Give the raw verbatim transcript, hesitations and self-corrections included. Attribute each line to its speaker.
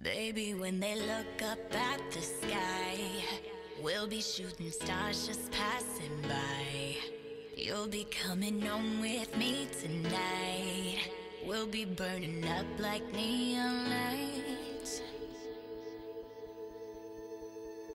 Speaker 1: Baby, when they look up at the sky, we'll be shooting stars just passing by. You'll be coming home with me tonight. We'll be burning up like neon lights.